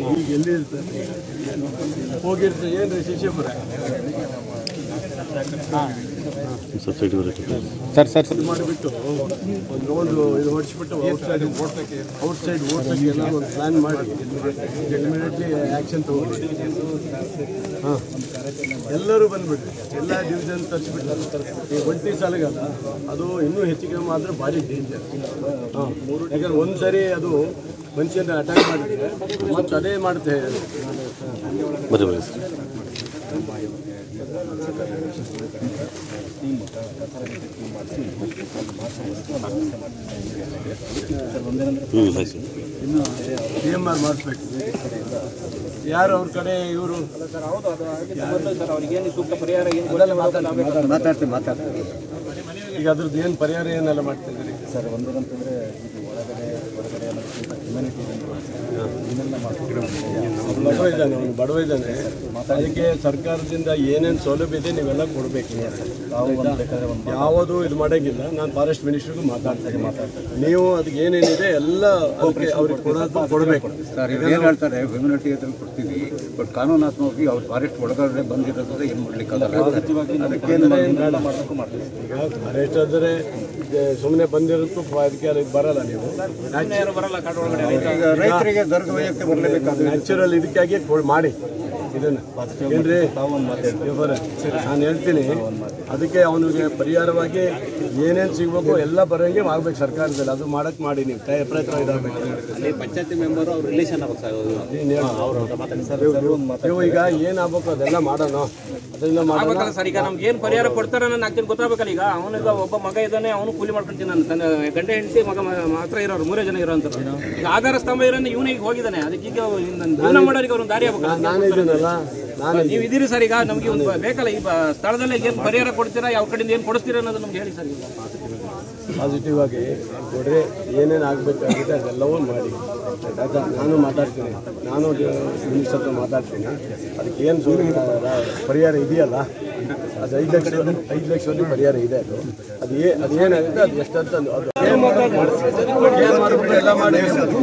ಈಗ ಎಲ್ಲಿರ್ತಾರೆ ಹೋಗಿರ್ತಾರೆ ಏನ್ರಿ ಶಿಷ್ಯಪುರ ಸರ್ ಸರ್ ಇದು ಮಾಡಿಬಿಟ್ಟು ಒಂದು ಇದು ಹೊಡಿಸ್ಬಿಟ್ಟು ಔಟ್ಸೈಡ್ ಓಡ್ಸೋಕ್ಕೆ ಎಲ್ಲ ಒಂದು ಪ್ಲ್ಯಾನ್ ಮಾಡಿ ಇಮಿಡಿಯೇಟ್ಲಿ ಆ್ಯಕ್ಷನ್ ತಗೊಂಡು ಹಾಂ ಎಲ್ಲರೂ ಬಂದುಬಿಟ್ರಿ ಎಲ್ಲ ಡಿವಿಷನ್ ತರಿಸ್ಬಿಟ್ಟು ಈ ಒಂಟಿ ಸಾಲಿಗಲ್ಲ ಅದು ಇನ್ನೂ ಹೆಚ್ಚಿಗೆ ಆದರೆ ಭಾರಿ ಡೇಂಜರ್ ಹಾಂ ಯಾಕಂದ್ರೆ ಒಂದು ಸರಿ ಅದು ಮನುಷ್ಯನ ಅಟ್ಯಾಕ್ ಮಾಡಿದ್ರೆ ಮತ್ತು ಅದೇ ಮಾಡ್ತಾ ಇನ್ನು CMR ಮಾಡಿಸ್ಬೇಕು ಯಾರು ಅವ್ರ ಕಡೆ ಇವರು ಮಾತಾಡ್ತೀನಿ ಈಗ ಅದ್ರದ್ದು ಏನು ಪರಿಹಾರ ಏನೆಲ್ಲ ಮಾಡ್ತಾ ಇದ್ದೀರಿ ಸರ್ ಒಂದೇನಂತಂದರೆ ಬಡವ ಇದ್ದಾನೆ ಅದಕ್ಕೆ ಸರ್ಕಾರದಿಂದ ಏನೇನು ಸೌಲಭ್ಯ ಇದೆ ನೀವೆಲ್ಲ ಕೊಡಬೇಕು ಯಾವುದೂ ಇದು ಮಾಡೋಂಗಿಲ್ಲ ನಾನು ಫಾರೆಸ್ಟ್ ಮಿನಿಸ್ಟ್ರಿಗೂ ಮಾತಾಡ್ತೀನಿ ನೀವು ಅದಕ್ಕೆ ಏನೇನಿದೆ ಎಲ್ಲ ಅದಕ್ಕೆ ಅವ್ರಿಗೆ ಕೊಡಬೇಕು ಸರ್ ಏನು ಹೇಳ್ತಾರೆ ಕಮ್ಯುನಿಟಿ ಹತ್ರ ಕೊಡ್ತೀವಿ ಬಟ್ ಕಾನೂನಾತ್ಮಕವಾಗಿ ಅವ್ರು ಫಾರೆಸ್ಟ್ ಒಳಗಡೆ ಬಂದಿರೋದ್ರೆ ಏನು ಮಾಡ್ಲಿಕ್ಕಾಗಲ್ಲ ಅದಕ್ಕೇನು ಮಾಡಬೇಕು ಮಾಡ್ತೀವಿ ಈಗ ಫಾರೆಸ್ಟ್ ಆದರೆ ಸುಮ್ಮನೆ ಬಂದಿರೋಕ್ಕೂ ಅದಕ್ಕೆ ಅದಕ್ಕೆ ಬರಲ್ಲ ನೀವು ರೈತರಿಗೆ ದರ್ಗ ವಯಕ್ಕೆ ಬರಲೇಬೇಕಾದ್ರೆ ನ್ಯಾಚುರಲ್ ಇದಕ್ಕಾಗಿ ಮಾಡಿ ಇದನ್ನು ಏನ್ರಿ ನಾನು ಹೇಳ್ತೀನಿ ಅದಕ್ಕೆ ಅವನಿಗೆ ಪರಿಹಾರವಾಗಿ ಏನೇನು ಸಿಗಬೇಕು ಎಲ್ಲ ಬರೋಂಗೆ ಆಗ್ಬೇಕು ಸರ್ಕಾರದಲ್ಲಿ ಅದು ಮಾಡಕ್ಕೆ ಮಾಡಿ ನೀವು ಪ್ರಯತ್ನ ಇದಾಗಬೇಕು ಪಂಚಾಯತಿ ಮೆಂಬರ್ ಅವ್ರ ರಿಲೇಷನ್ ನೀವು ಈಗ ಏನಾಗಬೇಕು ಅದೆಲ್ಲ ಮಾಡೋಣ ಅದರಿಂದ ಮಾಡ್ಬೇಕಲ್ಲ ಸರ್. ಈಗ ನಮ್ಗೆ ಏನು ಪರಿಹಾರ ಕೊಡ್ತಾರೆ ನನ್ನ ಆಗ್ತೀನಿ ಗೊತ್ತಾಗಬೇಕಲ್ಲ. ಈಗ ಅವನಿಗೆ ಒಬ್ಬ ಮಗ ಇದ್ದಾನೆ, ಅವನು ಕೂಲಿ ಮಾಡ್ಕೊಂತೀನಿ ನಾನು ತನ್ನ ಗಂಡ ಹೆಂಡತಿ ಮಗ ಮಾತ್ರ ಇರೋರು 3 ಜನ ಇರೋಂಥ ಈಗ ಆಧಾರ ಸ್ತಂಭ ಇರೋನು ಇವನಿಗೆ ಹೋಗಿದ್ದಾನೆ. ಅದಕ್ಕೆ ಈಗ ಜೀವನ ಮಾಡೋರಿಗೆ ಅವ್ರನ್ನ ದಾರಿ ಆಗ್ಬೇಕು. ನೀವು ಇದೀರಿ ಸರ್. ಈಗ ನಮಗೆ ಒಂದು ಬೇಕಲ್ಲ ಈ ಸ್ಥಳದಲ್ಲಿ ಏನು ಪರಿಹಾರ ಕೊಡ್ತೀರಾ, ಯಾವ ಕಡೆಯಿಂದ ಏನು ಕೊಡಿಸ್ತೀರಾ ಅನ್ನೋದು ನಮ್ಗೆ ಹೇಳಿ ಸರ್. ಪಾಸಿಟಿವ್ ಆಗಿ ಕೊಡ್ರೆ ಏನೇನು ಆಗಬೇಕಾಗಿದೆ ಅದೆಲ್ಲವೂ ಮಾಡಿ. ನಾನು ಮಾತಾಡ್ತೀನಿ, ನಾನು ಮಿನಿಸ್ಟರ್ ಹತ್ರ ಮಾತಾಡ್ತೀನಿ. ಅದಕ್ಕೆ ಏನು ಪರಿಹಾರ ಇದೆಯಲ್ಲ ಅದು 5 ಲಕ್ಷದಲ್ಲಿ ಪರಿಹಾರ ಇದೆ. ಅದು ಏನಾಗುತ್ತೆ ಅದು ಎಷ್ಟಂತ ಅದು ಏನು ಮಾಡಿಬಿಟ್ಟು ಎಲ್ಲ ಮಾಡಿ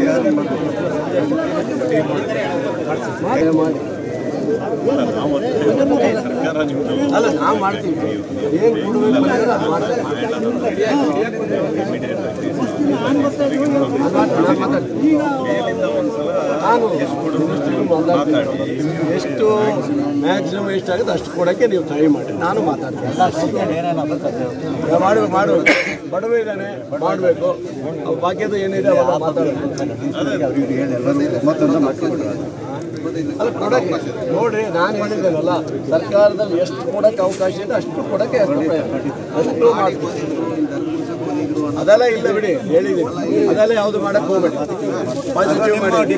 ಅಲ್ಲ ನಾವು ಮಾಡ್ತೀವಿ. ಏನು ಕೊಡಬೇಕು ಅದು ಎಷ್ಟು ಮ್ಯಾಕ್ಸಿಮಮ್ ಎಷ್ಟಾಗುತ್ತೆ ಅಷ್ಟು ಕೊಡೋಕ್ಕೆ ನೀವು ಟ್ರೈ ಮಾಡಿ. ನಾನು ಮಾತಾಡ್ತೀನಿ ಮಾಡು ಬಡವ ಇದ್ದಾನೆ ಮಾಡಬೇಕು. ಬಾಕಿದು ಏನಿದೆ ಅವಾಗ ಮಾತಾಡೋದು ಅಲ್ಲ ಕೊಡೋಕ್ಕೆ ನೋಡ್ರಿ. ನಾನು ಹೇಳಿದ್ದೇನಲ್ಲ ಸರ್ಕಾರದಲ್ಲಿ ಎಷ್ಟು ಕೊಡೋಕ್ಕೆ ಅವಕಾಶ ಇದೆ ಅಷ್ಟು ಕೊಡೋಕ್ಕೆ ಅಷ್ಟು ಮಾಡ್ಬೋದು. ಅದೆಲ್ಲ ಇಲ್ಲ ಬಿಡಿ, ಹೇಳಿದ್ದೀನಿ. ಅದೆಲ್ಲ ಯಾವುದು ಮಾಡಕ್ಕೆ ಹೋಗ್ಬೇಡಿ. ಪಾಸಿಟಿವ್ ಮಾಡಿ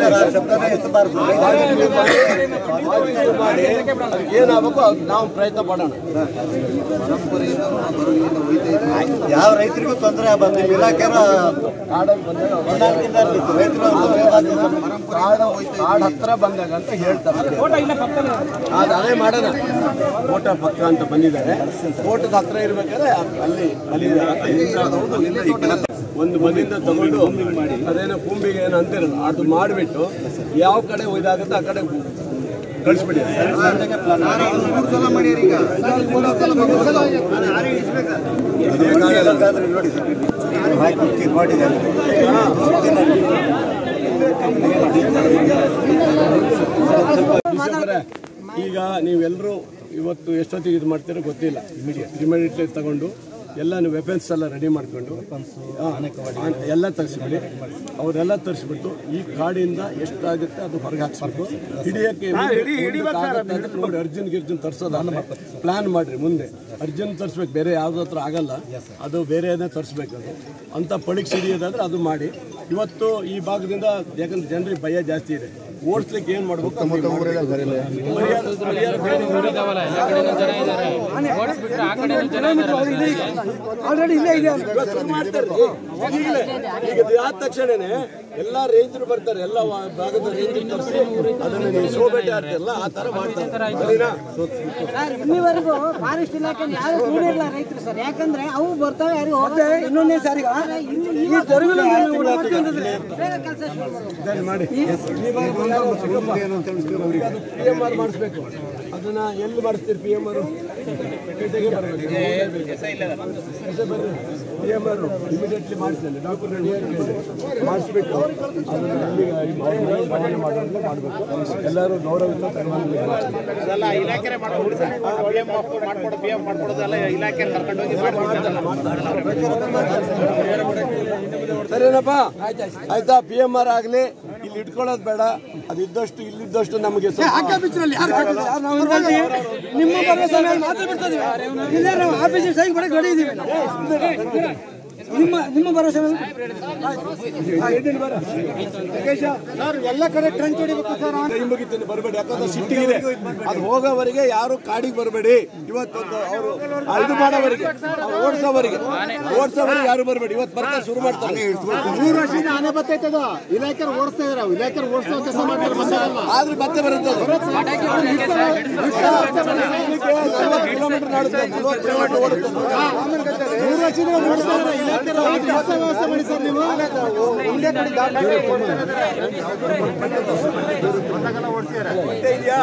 ಏನಾಗಬೇಕು ನಾವು ಪ್ರಯತ್ನ ಪಡೋಣ. ಯಾವ ರೈತರಿಗೂ ತೊಂದರೆ ಬಂದಿಲ್ಲ. ಇಲಾಖೆನ ಕಾಡು ಹತ್ರ ಬಂದಾಗ ಅಂತ ಹೇಳ್ತಾರೆ. ಅದೇ ಮಾಡೋಣ. ಕೋಟ ಪಕ್ಕ ಅಂತ ಬಂದಿದ್ದಾರೆ. ಕೋಟದ ಹತ್ರ ಇರ್ಬೇಕಾದ್ರೆ ಅಲ್ಲಿ ಒಂದು ಮನೆಯಿಂದ ತಗೊಂಡು ಅದೇನೋ ಕೂಂಬಿಗೆ ಏನೋ ಅಂತಿರಲ್ಲ ಅದು ಮಾಡಿಬಿಟ್ಟು ಯಾವ ಕಡೆ ಇದಾಗುತ್ತೆ ಆ ಕಡೆ ಕಳಿಸ್ಬಿಡಿ. ಈಗ ನೀವೆಲ್ಲರೂ ಇವತ್ತು ಎಷ್ಟೊತ್ತಿಗೆ ಇದು ಮಾಡ್ತೀರೋ ಗೊತ್ತಿಲ್ಲ. ಇಮಿಡಿಯೇಟ್ಲಿ ತಗೊಂಡು ಎಲ್ಲ ವೆಪನ್ಸ್ ಎಲ್ಲ ರೆಡಿ ಮಾಡ್ಕೊಂಡು ಎಲ್ಲ ತರಿಸ್ಬಿಡಿ. ಅವರೆಲ್ಲ ತರಿಸ್ಬಿಟ್ಟು ಈ ಕಾಡಿಂದ ಎಷ್ಟಾಗುತ್ತೆ ಅದು ಹೊರಗೆ ಹಾಕ್ಸ್ಬೇಕು. ಹಿಡಿಯೋಕ್ಕೆ ನೋಡಿ ಅರ್ಜುನ್ ತರಿಸೋದನ್ನ ಪ್ಲಾನ್ ಮಾಡಿರಿ. ಮುಂದೆ ಅರ್ಜುನ್ ತರಿಸ್ಬೇಕು, ಬೇರೆ ಯಾವುದ್ರ ಹತ್ರ ಆಗಲ್ಲ. ಅದು ಬೇರೆಯೇ ತರಿಸ್ಬೇಕು. ಅದು ಅಂಥ ಪಡಿಕ್ಸ್ ಹಿಡಿಯೋದಾದ್ರೆ ಅದು ಮಾಡಿ. ಇವತ್ತು ಈ ಭಾಗದಿಂದ ಯಾಕಂದ್ರೆ ಜನರಿಗೆ ಭಯ ಜಾಸ್ತಿ ಇದೆ. ಓಡಿಸ್ಲಿಕ್ಕೆ ಏನು ಮಾಡಬೇಕು ಆಲ್ರೆಡಿ ಇಲ್ಲೇ ಇದೆ. ಈಗ ಆದ ತಕ್ಷಣನೇ ಎಲ್ಲ ರೇಂಜರು ಬರ್ತಾರೆ, ಎಲ್ಲ ಭಾಗದ ರೇಂಜರ್ ತರಿಸಿ ಅದನ್ನು ನೀವು ಶೋ ಬೇಟೆ ಆಡ್ತಿರಲ್ಲ ಆ ಥರ ಮಾಡ್ತಾರೆ. ಇಲ್ಲಿವರೆಗೂ ಫಾರೆಸ್ಟ್ ಇಲಾಖೆ ಯಾರು ನೋಡಿರಲ್ಲ ರೈತರು ಸರ್, ಯಾಕಂದ್ರೆ ಅವು ಬರ್ತಾವೆ ಯಾರಿಗೂ ಇನ್ನೊಂದೇ ಸಾರಿ ಮಾಡಿ PMR ಮಾಡಿಸ್ಬೇಕು. ಅದನ್ನ ಎಲ್ಲಿ ಮಾಡಿಸ್ತೀರಿ PMR? ಪೇಟೆಗೆ ಬರಬೇಕು. PMR ಇಮಿಡಿಯೇಟ್ಲಿ ಮಾಡಿಸ್ತಾರೆ, ಡಾಕ್ಟರ್ ಮಾಡಿಸ್ಬಿಟ್ಟು ಅದನ್ನು ಮಾಡಬೇಕು. ಎಲ್ಲರೂ ಗೌರವಿತ ಸರಿನಪ್ಪ, ಆಯ್ತಾ? PMR ಆಗಲಿ, ಇಲ್ಲಿ ಇಟ್ಕೊಳ್ಳೋದು ಬೇಡ, ಅದು ಇದ್ದಷ್ಟು ಇಲ್ಲಿದ್ದಷ್ಟು ನಮಗೆ ನಿಮ್ಮ ಭರವಸೆ ಮೇಲೆ ಮಾತ್ರ ಬಿಡ್ತದೆ. ಇಲ್ಲೇ ನಾವು ಆಫೀಸಿಗೆ ಸೈನ್ ಮಾಡಕ್ಕೆ ರೆಡಿ ಇದ್ದೀವಿ. ನಿಮ್ಮ ಭರವಸೆ ಮೇಲೆ ಸರ್ ಎಲ್ಲ ಕಡೆ ಟ್ರೆಂಚ್ ಹೊಡಿಬೇಕು ಸರ್. ಕೈ ಮುಗಿತೀನಿ, ಬರಬೇಡಿ. ಯಾಕಂದ್ರೆ ಸಿಟ್ಟಿಗಿದೆ, ಅದು ಹೋಗೋವರೆಗೆ ಯಾರು ಕಾಡಿಗೆ ಬರಬೇಡಿ. ಇವತ್ತೊಂದು ಅವರು ಇದು ಮಾಡೋವರೆಗೆ, ಓಡಿಸೋವರೆಗೆ ಯಾರು ಬರಬೇಡಿ. ಇವತ್ತು ಬರ್ತಾ ಶುರು ಮಾಡ್ತಾರೆ. 3 ವರ್ಷದಿಂದ ಆನೆ ಬರ್ತೈತದ ಇಲಾಖೆ ಓಡಿಸ್ತಾ ಇದಾರೆ. ಇಲಾಖೆ ಓಡಿಸೋ ಕೆಲಸ ಮಾಡ್ತಾರೆ, ಆದ್ರೆ ಮತ್ತೆ ಬರುತ್ತೆ. 40 ಕಿಲೋಮೀಟರ್ ನಾಡುತ್ತೆ, 40 ಕಿಲೋಮೀಟರ್ ಓಡುತ್ತೆ. 3 ವರ್ಷದಿಂದ ಓಡಿಸ್ತಾ ಇದಾರೆ. ಇಲಾಖೆ ವ್ಯವಸ್ಥೆ ಮಾಡಿ ಸರ್. ನೀವು ಇದೆಯಾ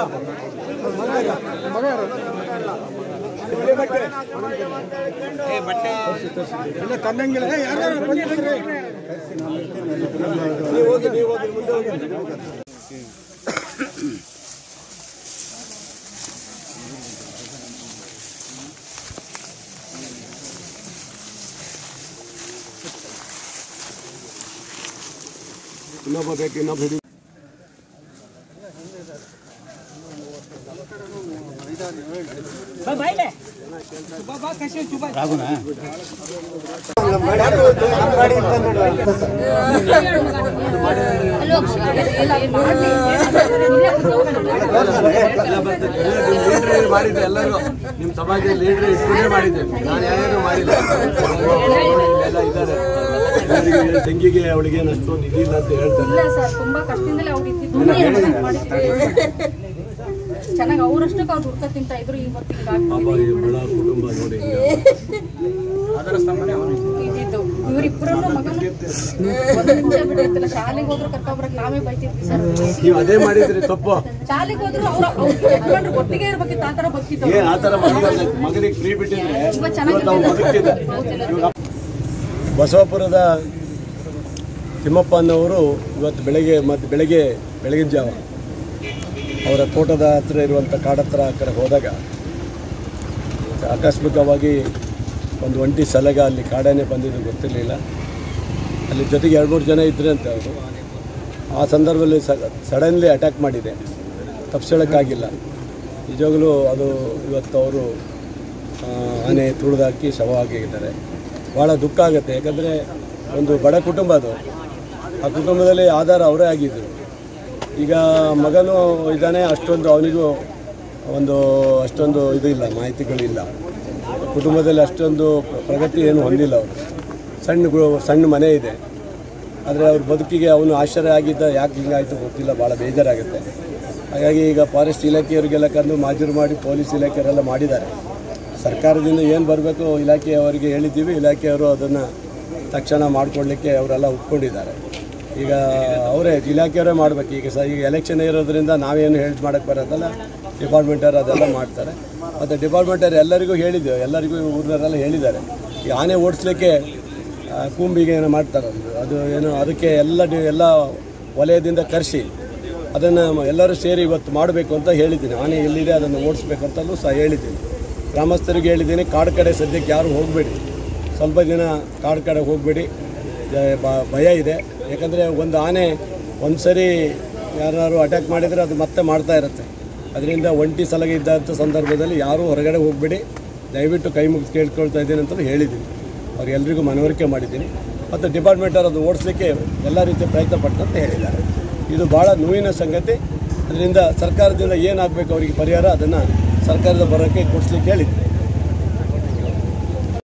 ಎಲ್ಲ ಕಮ್ಮಂಗಿಲ್ಲ. ನೀವು ಹೋಗಿ ಮುಂದೆ ಹೋಗಿ. ಇನ್ನೊಬ್ಬ ಬೇಕು, ಇನ್ನೊಬ್ಬ ಹಿಡಿ. ಮಾಡಿದ್ದೆ ಎಲ್ಲರೂ, ನಿಮ್ಮ ಸಮಾಜದ ಲೀಡರ್ ಇಷ್ಟೇ ಮಾಡಿದ್ದೆ. ನಾನು ಯಾರು ಮಾಡಿದ್ದೆ. ಎಲ್ಲ ಇದ್ದಾರೆ. ತೆಂಗಿಗೆ ಅವಳಿಗೆ ಅಷ್ಟೊಂದು ಇದಿಲ್ಲ ಅಂತ ಹೇಳ್ತಾರೆ. ಇಲ್ಲ ಸರ್, ತುಂಬಾ ಕಷ್ಟದಿಂದಲೇ ಅವ್ರು ಇದ್ದಿದ್ದು. ಚೆನ್ನಾಗಿ ಅವರಷ್ಟಕ್ಕೆ ಅವ್ರು ಹುಡ್ಕ ತಿಂತ ಇದ್ರು. ಇವತ್ತು ಬಡ ಕುಟುಂಬ ನೋಡಿ ಇದ್ದಿದ್ದು ಇವರಿಬ್ಬರನ್ನು ಮಗನು ಒಂದು ನಿಮಿಷ ಬಿಡುತ್ತಿಲ್ಲ. ಶಾಲೆಗೆ ಹೋದ್ರು ಕರ್ಕೊಂಡ್ಬರಕ್ ನಾವೇ ಬೈತಿದ್ವಿ ಸರ್. ನೀವು ಅದೇ ಮಾಡಿದ್ರಿ ತಪ್ಪು. ಶಾಲೆಗೆ ಹೋದ್ರು ಅವ್ರು ಒಟ್ಟಿಗೆ ಇರ್ಬೇಕಿತ್ತು, ಆ ತರ ಬದುಕಿದ್ದು. ಆ ತರ ಮಗನಿಗೆ ಫ್ರೀ ಬಿಟ್ಟಿದ್ರೆ ಬಸವಾಪುರದ ತಿಮ್ಮಪ್ಪ ಅನ್ನೋರು ಇವತ್ತು ಬೆಳಗಿನ ಜಾವ ಅವರ ತೋಟದ ಹತ್ರ ಇರುವಂಥ ಕಾಡತ್ರ ಆ ಕಡೆ ಹೋದಾಗ ಆಕಸ್ಮಿಕವಾಗಿ ಒಂದು ಒಂಟಿ ಸಲಗ ಅಲ್ಲಿ ಕಾಡಾನೆ ಬಂದಿದ್ದು ಗೊತ್ತಿರಲಿಲ್ಲ. ಅಲ್ಲಿ ಜೊತೆಗೆ 2-3 ಜನ ಇದ್ದರೆ ಅಂತ ಅವರು. ಆ ಸಂದರ್ಭದಲ್ಲಿ ಸಡನ್ಲಿ ಅಟ್ಯಾಕ್ ಮಾಡಿದೆ, ತಪ್ಪಿಸೋಕ್ಕಾಗಿಲ್ಲ. ನಿಜವಾಗಲೂ ಅದು ಇವತ್ತು ಅವರು ಆನೆ ತುಳಿದಾಕಿ ಶವವಾಗಿದ್ದಾರೆ. ಭಾಳ ದುಃಖ ಆಗುತ್ತೆ. ಯಾಕಂದರೆ ಒಂದು ಬಡ ಕುಟುಂಬ ಅದು. ಆ ಕುಟುಂಬದಲ್ಲಿ ಆಧಾರ ಅವರೇ ಆಗಿದ್ದರು. ಈಗ ಮಗನೂ ಇದ್ದಾನೆ, ಅಷ್ಟೊಂದು ಅವನಿಗೂ ಅಷ್ಟೊಂದು ಇದು ಇಲ್ಲ, ಮಾಹಿತಿಗಳಿಲ್ಲ. ಕುಟುಂಬದಲ್ಲಿ ಅಷ್ಟೊಂದು ಪ್ರಗತಿ ಏನು ಹೊಂದಿಲ್ಲ. ಅವರು ಸಣ್ಣ ಮನೆ ಇದೆ, ಆದರೆ ಅವ್ರ ಬದುಕಿಗೆ ಅವನು ಆಶ್ಚರ್ಯ ಆಗಿದ್ದ. ಯಾಕೆ ಹಿಂಗಾಯಿತು ಗೊತ್ತಿಲ್ಲ, ಭಾಳ ಬೇಜಾರಾಗುತ್ತೆ. ಹಾಗಾಗಿ ಈಗ ಫಾರೆಸ್ಟ್ ಇಲಾಖೆಯವರಿಗೆಲ್ಲ ಕರೆದು ಮಾಜೂರು ಮಾಡಿ ಪೊಲೀಸ್ ಇಲಾಖೆಯವರೆಲ್ಲ ಮಾಡಿದ್ದಾರೆ. ಸರ್ಕಾರದಿಂದ ಏನು ಬರಬೇಕು ಇಲಾಖೆಯವರಿಗೆ ಹೇಳಿದ್ದೀವಿ. ಇಲಾಖೆಯವರು ಅದನ್ನು ತಕ್ಷಣ ಮಾಡಿಕೊಡ್ಲಿಕ್ಕೆ ಅವರೆಲ್ಲ ಒಪ್ಕೊಂಡಿದ್ದಾರೆ. ಈಗ ಅವರೇ ಇಲಾಖೆಯವರೇ ಮಾಡಬೇಕು. ಈಗ ಎಲೆಕ್ಷನ್ ಇರೋದ್ರಿಂದ ನಾವೇನು ಮಾಡೋಕ್ಕೆ ಬರೋದಲ್ಲ, ಡಿಪಾರ್ಟ್ಮೆಂಟರು ಅದೆಲ್ಲ ಮಾಡ್ತಾರೆ. ಮತ್ತು ಡಿಪಾರ್ಟ್ಮೆಂಟರು ಎಲ್ಲರಿಗೂ ಹೇಳಿದ್ದೇವೆ, ಎಲ್ಲರಿಗೂ ಊರಿನವರೆಲ್ಲ ಹೇಳಿದ್ದಾರೆ. ಈ ಆನೆ ಓಡಿಸ್ಲಿಕ್ಕೆ ಕೂಂಬಿಗೆ ಏನೋ ಮಾಡ್ತಾರೆ, ಅದು ಏನು ಅದಕ್ಕೆ ಎಲ್ಲ ವಲಯದಿಂದ ಕರೆಸಿ ಅದನ್ನು ಎಲ್ಲರೂ ಸೇರಿ ಇವತ್ತು ಮಾಡಬೇಕು ಅಂತ ಹೇಳಿದ್ದೀನಿ. ಆನೆ ಎಲ್ಲಿದೆ ಅದನ್ನು ಓಡಿಸ್ಬೇಕು ಅಂತಲೂ ಸಹ ಹೇಳಿದ್ದೀನಿ. ಗ್ರಾಮಸ್ಥರಿಗೆ ಹೇಳಿದ್ದೀನಿ, ಕಾಡು ಕಡೆ ಸದ್ಯಕ್ಕೆ ಯಾರು ಹೋಗಬೇಡಿ, ಸ್ವಲ್ಪ ದಿನ ಕಾಡು ಕಡೆ ಹೋಗಬೇಡಿ, ಭಯ ಇದೆ. ಯಾಕಂದರೆ ಒಂದು ಆನೆ ಒಂದು ಸರಿ ಯಾರು ಅಟ್ಯಾಕ್ ಮಾಡಿದರೆ ಅದು ಮತ್ತೆ ಮಾಡ್ತಾ ಇರುತ್ತೆ. ಅದರಿಂದ ಒಂಟಿ ಸಲಗ ಇದ್ದಂಥ ಸಂದರ್ಭದಲ್ಲಿ ಯಾರೂ ಹೊರಗಡೆ ಹೋಗಬೇಡಿ, ದಯವಿಟ್ಟು ಕೈ ಮುಗಿದು ಕೇಳ್ಕೊಳ್ತಾ ಇದ್ದೀನಿ ಅಂತಲೂ ಹೇಳಿದ್ದೀನಿ. ಅವ್ರಿಗೆಲ್ಲರಿಗೂ ಮನವರಿಕೆ ಮಾಡಿದ್ದೀನಿ. ಮತ್ತು ಡಿಪಾರ್ಟ್ಮೆಂಟರು ಅದು ಓಡಿಸ್ಲಿಕ್ಕೆ ಎಲ್ಲ ರೀತಿಯ ಪ್ರಯತ್ನ ಪಟ್ಟಂತ ಹೇಳಿದ್ದಾರೆ. ಇದು ಭಾಳ ನೋವಿನ ಸಂಗತಿ. ಅದರಿಂದ ಸರ್ಕಾರದಿಂದ ಏನಾಗಬೇಕು ಅವರಿಗೆ ಪರಿಹಾರ ಅದನ್ನು ಸರ್ಕಾರದ ಬರೋಕ್ಕೆ ಕೊಡಿಸ್ಲಿಕ್ಕೆ ಹೇಳಿದ್ದೀನಿ.